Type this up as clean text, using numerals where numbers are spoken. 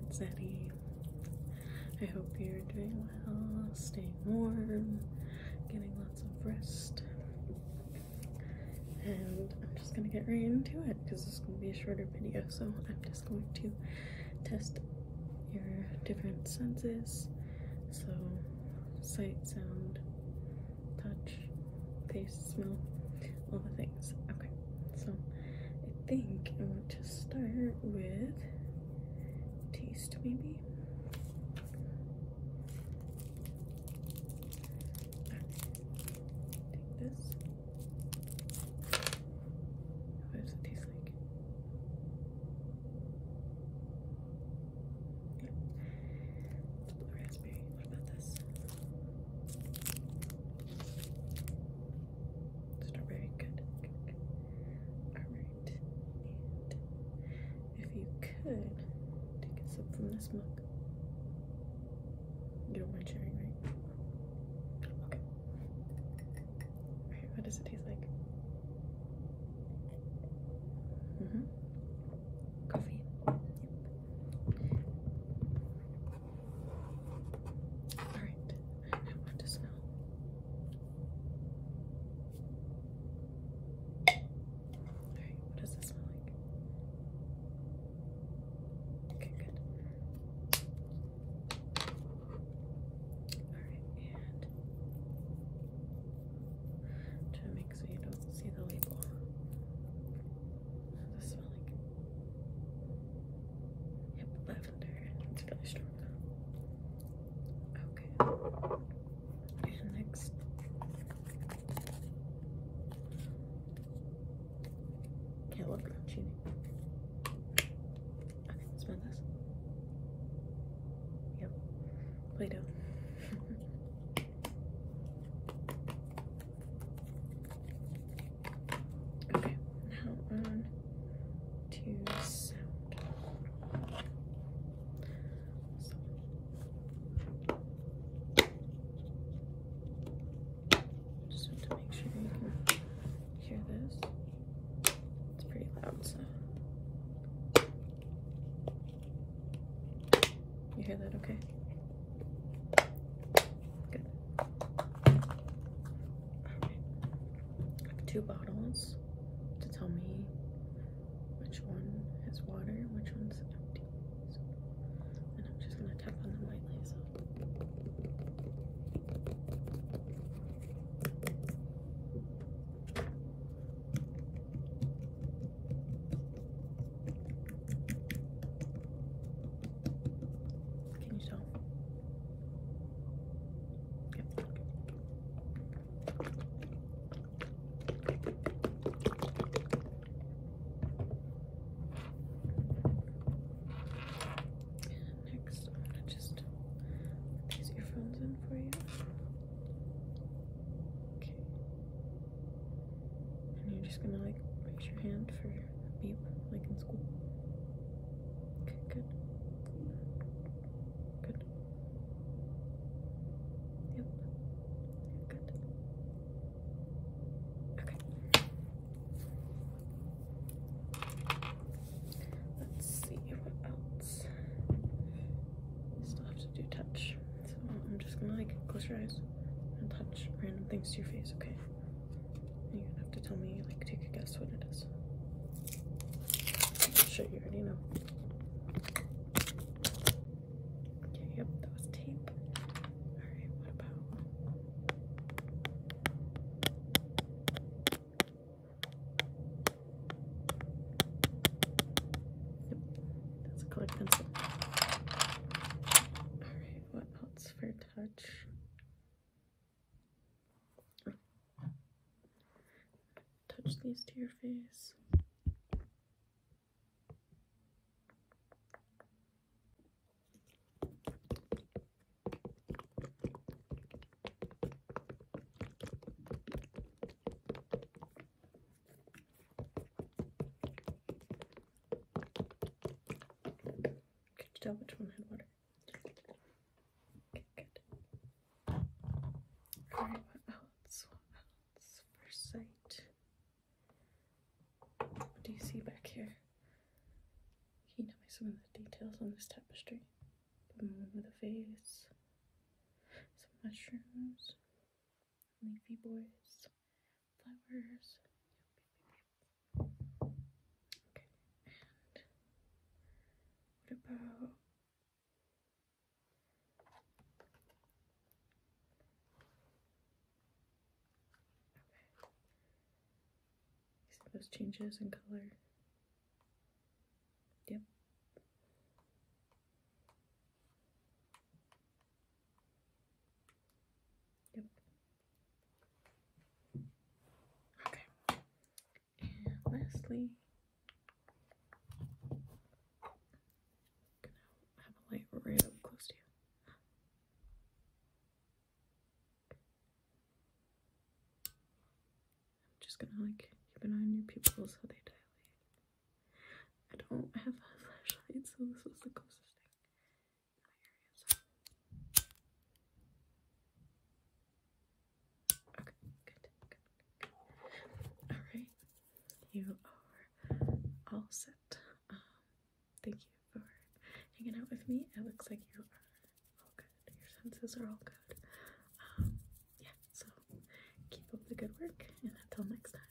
Zaddy. I hope you're doing well, staying warm, getting lots of rest. And I'm just gonna get right into it because this is gonna be a shorter video, so I'm just going to test your different senses. So, sight, sound, touch, taste, smell, all the things. Okay, so I think I want to start with taste, maybe. Take this. What does it taste like? Yeah. It's blue raspberry. What about this? Strawberry. Good. Alright. And if you could take a sip from this mug. You don't mind sharing, right? Okay. Alright, what does it taste like? Coffee. Yep. Alright, I want to smell. Alright, what does this smell like? Okay, good. Alright, and try to make so you don't see the label. What does this smell like? Yep, lavender. It's really strong. Okay. And next. Can't look, I'm cheating. Okay, smell this. Yep. Play-Doh. Okay, now on to sound. So, just want to make sure you can hear this. It's pretty loud, so. You hear that okay? Good. Alright. I have 2 bottles to tell me which one has water, which one's empty. So, and I'm just gonna tap on them lightly. So. Can you tell? Yep. Next, I'm gonna just put these earphones in for you. Okay. And you're just gonna like raise your hand for beep, like in school. Okay, good. Good. Yep. Good. Okay. Let's see what else. Still have to do touch. So I'm just gonna like close your eyes and touch random things to your face, okay? And you're gonna have to tell me, like, take a guess what it is. I'm sure you already know. Okay, yep, that was tape. Alright, what about? Yep, that's a colored pencil. Alright, what else for touch? Touch these to your face. Could you tell which one had water? Okay, good. Alright, what else? What else for sight? What do you see back here? Can you tell me some of the details? on this tapestry. Put one with a face, some mushrooms, leafy boys, flowers. Okay, and what about see those changes in color? Yep. Yep. Okay. And lastly, I'm gonna have a light right up close to you. I'm just gonna like keep an eye on your pupils, how they dilate. I don't have a flashlight, so this was the closest thing in my area. So. Okay, good. Alright, you are all set. Thank you for hanging out with me. It looks like you are all good. Your senses are all good. Yeah, so keep up the good work, and until next time.